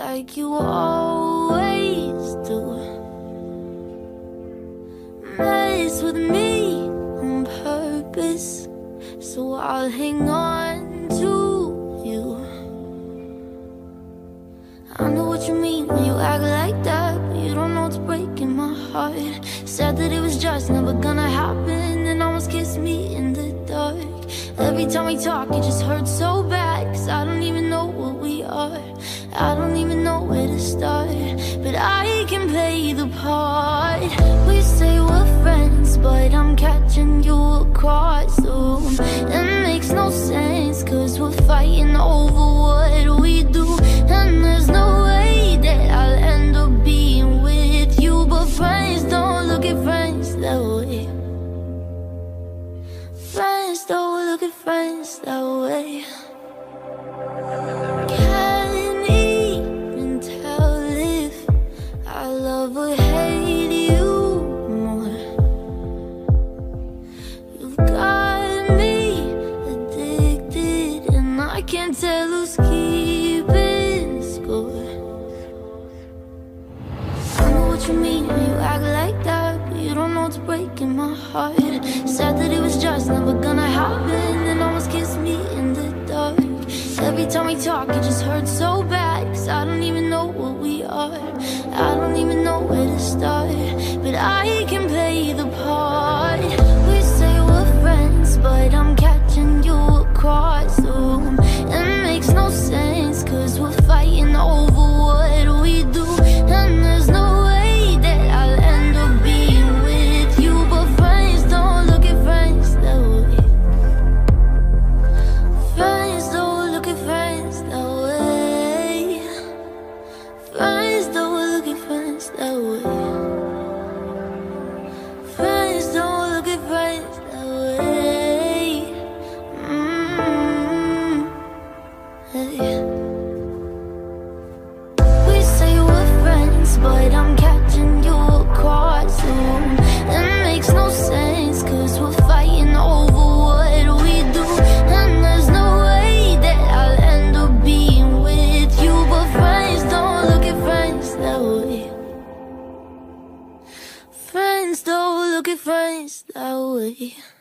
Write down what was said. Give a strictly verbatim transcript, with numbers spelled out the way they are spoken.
like you always do. Mess with me on purpose, so I'll hang on to you. I know what you mean when you act like that, but you don't know it's breaking my heart. Said that it was just never gonna happen, and almost kissed me in the dark. Every time we talk it just hurts so bad, cause I don't even know what we are. I don't even know where to start, but I can play the part. We say we're friends, but I'm catching you across the room. It makes no sense, cause we're fighting over what we do. And there's no way that I'll end up being with you, but friends don't look at friends that way. Friends don't look at friends that way. Can't even tell if I love or hate you more. You've got me addicted, and I can't tell who's keeping score. I know what you mean when you act like that, but you don't know it's breaking my heart. Said that it was just never gonna happen, and almost kissed me in the dark. Every time we talk it just hurts so bad, cause I don't even know what we are. I don't even know where to start, but I can play the part. We say we're friends, but I'm catching you across the room. It makes no sense, cause we're fighting over what we do. And there's no way that I'll end up being with you, but friends don't look at friends that way. Friends don't look at friends that way. Friends don't look at friends that way. Friends don't look at friends that way. Mm-hmm. Hey. We say we're friends, but I'm catching you across the room. It makes no sense, cause we're fighting over what we do. And there's no way that I'll end up being with you, but friends don't look at friends that way. Friends don't look at friends that way.